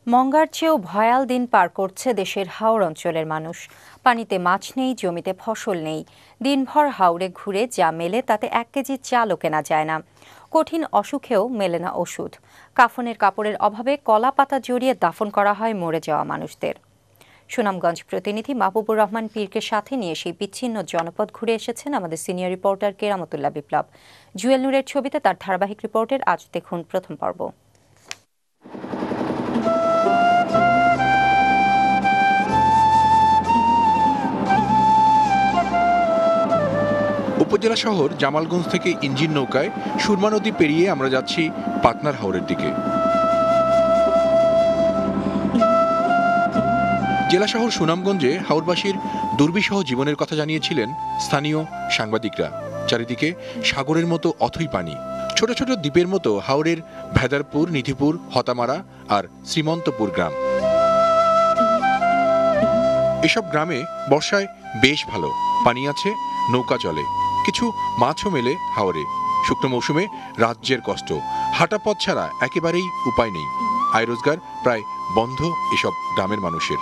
Munger চেয়েও ভয়াল দিন পার করছে দেশের হাওর অঞ্চলের মানুষ। পানিতে মাছ নেই, জমিতে ফসল নেই। দিনভর হাওরে ঘুরে যা মেলে তাতে 1 কেজি চালও কেনা যায় না। কঠিন অসুখেও মেলে না ওষুধ। কাফনের কাপড়ের অভাবে কলা পাতা জড়িয়ে দাফন করা হয় মরে যাওয়া মানুষদের। সুনামগঞ্জ প্রতিনিধি মাহবুবুর রহমান পীরকে সাথে নিয়ে সেই বিচ্ছিন্ন জনপদ ঘুরে এসেছেন আমাদের সিনিয়র রিপোর্টার কেরামতুল্লাহ বিপ্লব। জুয়েল নূরের ছবিতে তার ধারাবাহিক রিপোর্টের আজ দেখুন প্রথম পর্ব। উপজেলা শহর জামালগঞ্জ থেকে ইঞ্জিন নৌকায় সুরমা নদী পেরিয়ে আমরা যাচ্ছি পাকনার হাওরের দিকে। জেলা শহর সুনামগঞ্জে হাওরবাসীর দুর্বিষহ জীবনের কথা জানিয়েছিলেন স্থানীয় সাংবাদিকরা। চারিদিকে সাগরের মতো অথই পানি। ছোট ছোট দ্বীপের মতো হাওরের ভেদারপুর, নিধিপুর, হতামারা আর শ্রীমন্তপুর গ্রাম। এসব গ্রামে বর্ষায় বেশ ভালো পানি আছে, নৌকা চলে, কিছু মাছও মেলে হাওরে। শুকনো মৌসুমে রাজ্যের কষ্ট, হাঁটা পথ ছাড়া একেবারেই উপায় নেই। আয় রোজগার প্রায় বন্ধ এসব গ্রামের মানুষের।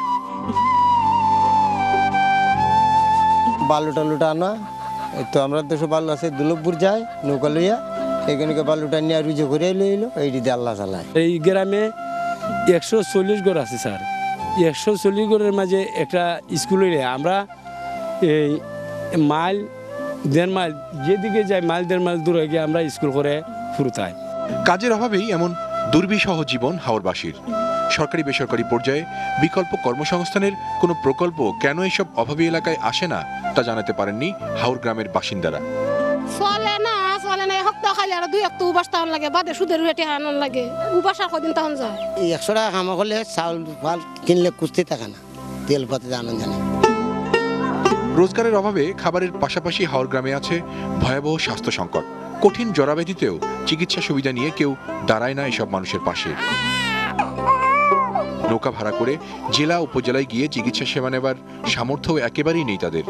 বালু টালুটা আনা তো আমরা দেশে বালু আছে, দুলভপুর যায় নৌকা লইয়া, এখানে বালুটা নিয়ে রুজে করে লইলো, এই দিদি আল্লাহ চালায়। এই গ্রামে 140 ঘর আছে স্যার। 140 ঘরের মাঝে একটা স্কুল আমরা এই মাইল 1.5 মাইল যেদিকে যাই, মাইল 1.5 মাইল দূরে গিয়ে আমরা স্কুল করে ফুরতাই। কাজের অভাবেই এমন দুর্বিষহ জীবন হাওরবাসীর। সরকারি বেসরকারি পর্যায়ে বিকল্প কর্মসংস্থানের কোনো প্রকল্প কেন এইসব অভাবী এলাকায় আসে না তা জানাতে পারেননি হাওর গ্রামের বাসিন্দারা। চলে না সপ্তাহ খাইলে আর 2 একটা উবাস তাহন লাগে, বাদে সুদের রেটে আনন লাগে, উবাস আর কদিন তখন যায়। 100 টাকা কামা করলে চাউল ফাল কিনলে কুস্তি থাকে না, তেল পাতে আনন্দ জানে। রোজগারের অভাবে খাবারের পাশাপাশি হাওর গ্রামে আছে ভয়াবহ স্বাস্থ্য সংকট। কঠিন জরাব্যাধিতেও চিকিৎসা সুবিধা নিয়ে কেউ দাঁড়ায় না এসব মানুষের পাশে। নৌকা ভাড়া করে জেলা উপজেলায় গিয়ে চিকিৎসা সেবা নেবার সামর্থ্য একেবারেই নেই তাদের।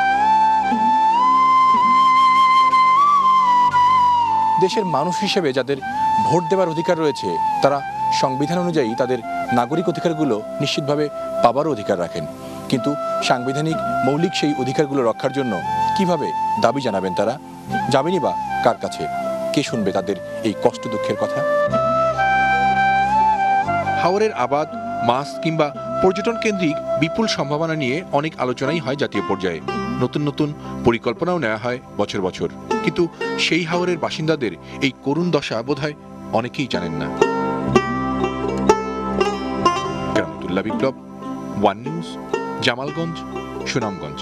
দেশের মানুষ হিসেবে যাদের ভোট দেওয়ার অধিকার রয়েছে, তারা সংবিধান অনুযায়ী তাদের নাগরিক অধিকারগুলো নিশ্চিতভাবে পাবারও অধিকার রাখেন। কিন্তু সাংবিধানিক মৌলিক সেই অধিকারগুলো রক্ষার জন্য কিভাবে দাবি জানাবেন তারা? যাবেনই বা কার কাছে? কে শুনবে তাদের এই কষ্ট দুঃখের কথা? হাওরের আবাদ, মাছ কিংবা পর্যটন কেন্দ্রিক বিপুল সম্ভাবনা নিয়ে অনেক আলোচনাই হয় জাতীয় পর্যায়ে। নতুন নতুন পরিকল্পনাও নেওয়া হয় বছর বছর। কিন্তু সেই হাওরের বাসিন্দাদের এই করুণ দশা বোধহয় অনেকেই জানেন না। Keramatullah Biplob, one news, Jamalganj, Sunamganj.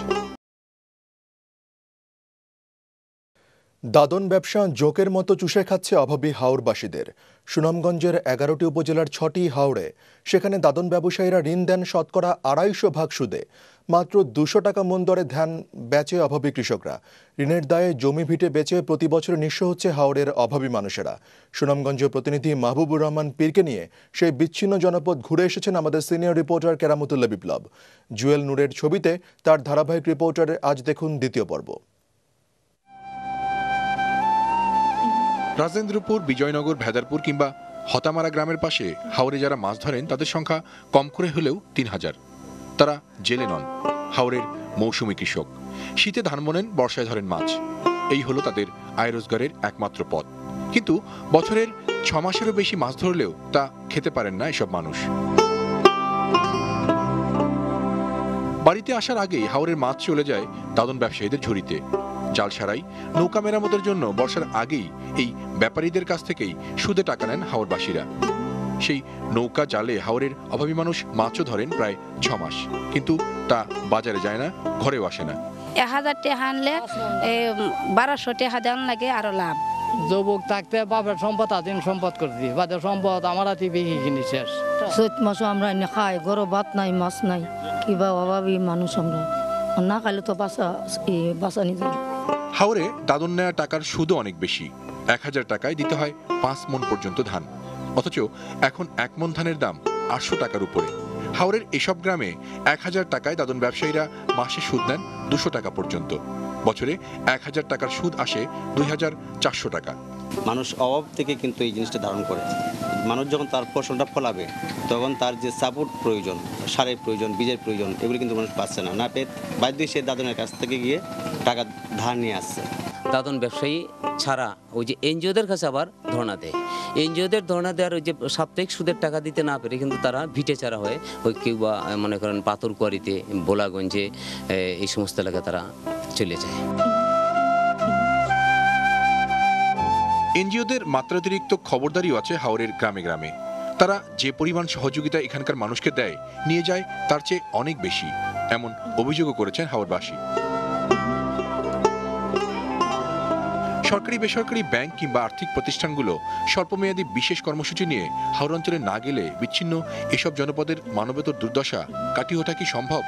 দাদন ব্যবসা জোকের মতো চুষে খাচ্ছে অভাবী হাওরবাসীদের। সুনামগঞ্জের 11টি উপজেলার 6টি হাওরে সেখানে দাদন ব্যবসায়ীরা ঋণ দেন শতকরা 250 সুদে। মাত্র 200 টাকা মন দরে ধান বেচে অভাবী কৃষকরা। ঋণের দায়ে জমি ভিটে বেচে প্রতি বছর নিঃস্ব হচ্ছে হাওরের অভাবী মানুষেরা। সুনামগঞ্জের প্রতিনিধি মাহবুবুর রহমান পীরকে নিয়ে সেই বিচ্ছিন্ন জনপদ ঘুরে এসেছেন আমাদের সিনিয়র রিপোর্টার কেরামতুল্লাহ বিপ্লব। জুয়েল নূরের ছবিতে তার ধারাবাহিক রিপোর্টারে আজ দেখুন দ্বিতীয় পর্ব। রাজেন্দ্রপুর, বিজয়নগর, ভেদারপুর কিংবা হতামারা গ্রামের পাশে হাওরে যারা মাছ ধরেন তাদের সংখ্যা কম করে হলেও 3000। তারা জেলে নন, হাওরের মৌসুমী কৃষক। শীতে ধান বোনেন, বর্ষায় ধরেন মাছ। এই হলো তাদের আয় রোজগারের একমাত্র পথ। কিন্তু বছরের 6 মাসেরও বেশি মাছ ধরলেও তা খেতে পারেন না এসব মানুষ। বাড়িতে আসার আগেই হাওরের মাছ চলে যায় দাদন ব্যবসায়ীদের ঝুড়িতে। জাল সারাই, নৌকা মেরামতের জন্য বর্ষার আগেই এই ব্যাপারীদের কাছ থেকেই সুদে টাকা নেন হাওরবাসীরা। সেই নৌকা জালে হাওরের অভাবী মানুষ মাছও ধরেন প্রায় 6 মাস, কিন্তু তা বাজারে যায় না, ঘরেও আসে না। 1000 টাকা আনলে 1200 টাকা দেন লাগে আরো লাভ। যুবক থাকতে বাপের সম্পদ আদিন সম্পদ করে দিই, বাদের সম্পদ আমার হাতে বেশি কিনি শেষ। চৈত মাসও আমরা এনে খাই, গরো ভাত নাই, মাছ নাই, কিবা অভাবী মানুষ আমরা, না খাইলে তো বাঁচা নিয়ে যায়। হাওরে দাদন নেওয়া টাকার সুদও অনেক বেশি। 1000 টাকায় দিতে হয় 5 মণ পর্যন্ত ধান, অথচ এখন 1 মণ ধানের দাম 800 টাকার উপরে। হাওরের এসব গ্রামে 1000 টাকায় দাদন ব্যবসায়ীরা মাসে সুদ নেন 200 টাকা পর্যন্ত। বছরে 1000 টাকার সুদ আসে 2400 টাকা। মানুষ অভাব থেকে কিন্তু এই জিনিসটা ধারণ করে। মানুষ যখন তার ফসলটা ফলাবে তখন তার যে সাপোর্ট প্রয়োজন, সারের প্রয়োজন, বীজের প্রয়োজন, এগুলি কিন্তু মানুষ পাচ্ছে না। না পেয়ে বাধ্য সে দাদনের কাছ থেকে গিয়ে টাকা ধার নিয়ে আসছে। দাদন ব্যবসায়ী ছাড়া ওই যে এনজিওদের কাছে আবার ধর্ণা দেয়। এনজিওদের ধর্ণা দেওয়ার ওই যে সাপ্তাহিক সুদের টাকা দিতে না পেরে কিন্তু তারা ভিটে ছাড়া হয়ে ওই কেউ বা মনে করেন পাথরকুয়ারিতে, বোলাগঞ্জে, এই সমস্ত এলাকায় তারা চলে যায়। এনজিওদের মাত্রাতিরিক্ত খবরদারিও আছে হাওরের গ্রামে গ্রামে। তারা যে পরিমাণ সহযোগিতা এখানকার মানুষকে দেয়, নিয়ে যায় তার চেয়ে অনেক বেশি, এমন অভিযোগও করেছেন হাওরবাসী। সরকারি বেসরকারি ব্যাংক কিংবা আর্থিক প্রতিষ্ঠানগুলো স্বল্পমেয়াদী বিশেষ কর্মসূচি নিয়ে হাওর অঞ্চলে না গেলে বিচ্ছিন্ন এসব জনপদের মানবেতর দুর্দশা কাটিয়ে ওঠা কি সম্ভব?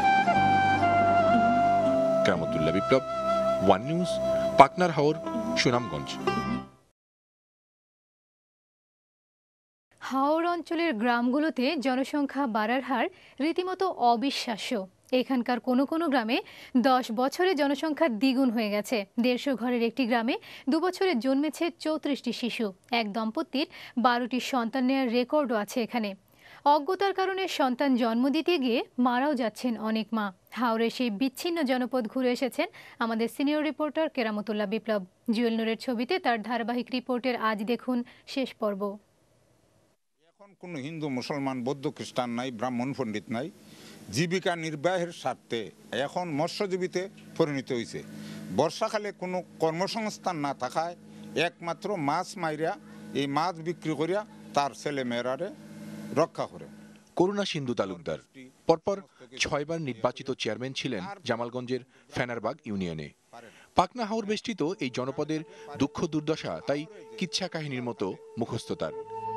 কেরামতুল্লাহ বিপ্লব, ওয়ান নিউজ, পাকনার হাওর, সুনামগঞ্জ। হাওর অঞ্চলের গ্রামগুলোতে জনসংখ্যা বাড়ার হার রীতিমতো অবিশ্বাস্য। এখানকার কোনো কোনো গ্রামে 10 বছরে জনসংখ্যা দ্বিগুণ হয়ে গেছে। 150 ঘরের একটি গ্রামে 2 বছরে জন্মেছে 34টি শিশু। এক দম্পতির 12টি সন্তান নেওয়ার রেকর্ডও আছে এখানে। অজ্ঞতার কারণে সন্তান জন্ম দিতে গিয়ে মারাও যাচ্ছেন অনেক মা। হাওরে সেই বিচ্ছিন্ন জনপদ ঘুরে এসেছেন আমাদের সিনিয়র রিপোর্টার কেরামতুল্লাহ বিপ্লব। জুয়েল নূরের ছবিতে তার ধারাবাহিক রিপোর্টের আজ দেখুন শেষ পর্ব। এখন কোনো হিন্দু, মুসলমান, বৌদ্ধ, খ্রিস্টান নাই, ব্রাহ্মণ পণ্ডিত নাই। জীবিকা নির্বাহের স্বার্থে এখন মৎস্যজীবীতে পরিণত হয়েছে। বর্ষাকালে কোনো কর্মসংস্থান না থাকায় একমাত্র মাছ মাইরা, এই মাছ বিক্রি করিয়া তার ছেলে মেয়েরারে রক্ষা করে। করুণা সিন্ধু তালুকদার পরপর 6 বার নির্বাচিত চেয়ারম্যান ছিলেন জামালগঞ্জের ফেনারবাগ ইউনিয়নে। পাকনা হাওর বেষ্টিত এই জনপদের দুঃখ দুর্দশা তাই কিচ্ছা কাহিনীর মতো মুখস্থ তার।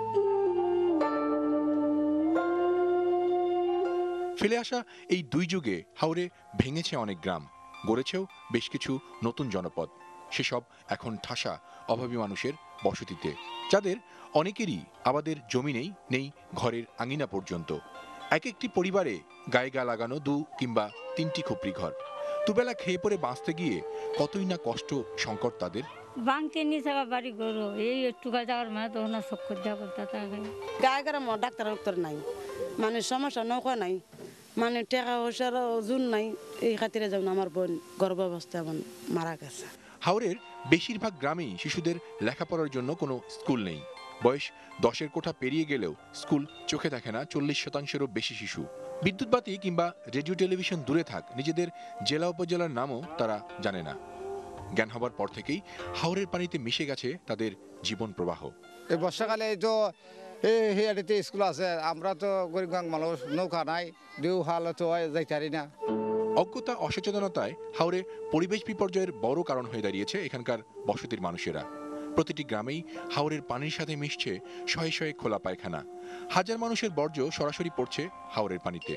ফেলে আসা এই দুই যুগে হাওরে ভেঙেছে অনেক গ্রাম, গড়েছেও বেশ কিছু নতুন জনপদ। সেসব এখন ঠাসা অভাবী মানুষের বসতিতে, যাদের অনেকেরই আবাদের জমি নেই, নেই ঘরের আঙিনা পর্যন্ত। এক একটি পরিবারে গায়ে গা লাগানো 2 কিংবা 3টি খুপড়ি ঘর। দুবেলা খেয়ে পরে বাঁচতে গিয়ে কতই না কষ্ট সংকট তাদের। বাংকে নিয়ে যাওয়া বাড়ি গরু এই একটু যাওয়ার মানে তো না চক্কর দেওয়া বলতে গায়ে গরম ডাক্তার নাই, মানে সমস্যা নৌকা নাই, মানে টাকা পয়সার জুন নাই। এই খাতিরে যেমন আমার বোন গর্ভাবস্থা এমন মারা গেছে। হাওরের বেশিরভাগ গ্রামেই শিশুদের লেখাপড়ার জন্য কোনো স্কুল নেই। বয়স 10-এর কোঠা পেরিয়ে গেলেও স্কুল চোখে দেখে না 40%-এরও বেশি শিশু। বিদ্যুৎবাতি কিংবা রেডিও টেলিভিশন দূরে থাক, নিজেদের জেলা উপজেলার নামও তারা জানে না। জ্ঞান হবার পর থেকেই হাওরের পানিতে মিশে গেছে তাদের জীবন প্রবাহ। এই বর্ষাকালে তো এই স্কুল আছে, আমরা তো গরিব মানুষ, নৌকা নাই, ডিউ হাল তো যাইতে পারি না। অজ্ঞতা, অসচেতনতায় হাওরে পরিবেশ বিপর্যয়ের বড় কারণ হয়ে দাঁড়িয়েছে এখানকার বসতির মানুষেরা। প্রতিটি গ্রামেই হাওরের পানির সাথে মিশছে শয়ে শয়ে খোলা পায়খানা। হাজার মানুষের বর্জ্য সরাসরি পড়ছে হাওরের পানিতে।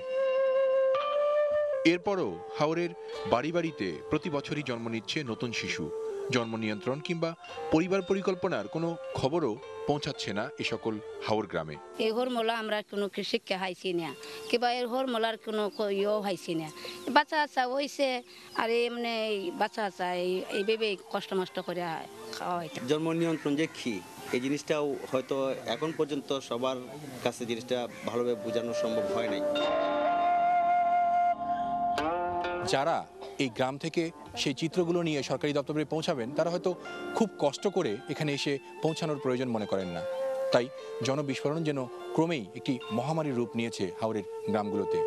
এরপরও হাওরের বাড়ি বাড়িতে প্রতি বছরই জন্ম নিচ্ছে নতুন শিশু। জন্ম নিয়ন্ত্রণ কিংবা পরিবার পরিকল্পনার কোনো খবরও পৌঁছাচ্ছে না এ সকল হাওর গ্রামে। এই হরমলা আমরা কোনো শিক্ষা হাইছি না, কিংবা এর হরমলার কোনো ইয়েও হাইছি না। বাচ্চা আচ্ছা হইছে আর এমনি বাচ্চা আচ্ছা এইভাবে কষ্ট মষ্ট করে খাওয়া হয়। জন্ম নিয়ন্ত্রণ যে কি, এই জিনিসটাও হয়তো এখন পর্যন্ত সবার কাছে জিনিসটা ভালোভাবে বোঝানো সম্ভব হয় নাই। যারা এই গ্রাম থেকে সেই চিত্রগুলো নিয়ে সরকারি দপ্তরে পৌঁছাবেন, তারা হয়তো খুব কষ্ট করে এখানে এসে পৌঁছানোর প্রয়োজন মনে করেন না। তাই জনবিস্ফোরণ যেন ক্রমেই একটি মহামারীর রূপ নিয়েছে হাওরের গ্রামগুলোতে।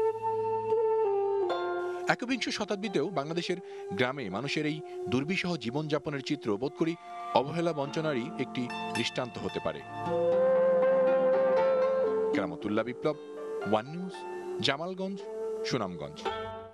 21শ শতাব্দীতেও বাংলাদেশের গ্রামে মানুষের এই দুর্বিষহ জীবনযাপনের চিত্র বোধ করি অবহেলা বঞ্চনারই একটি দৃষ্টান্ত হতে পারে। Keramatullah Biplob, one news, Jamalganj, Sunamganj.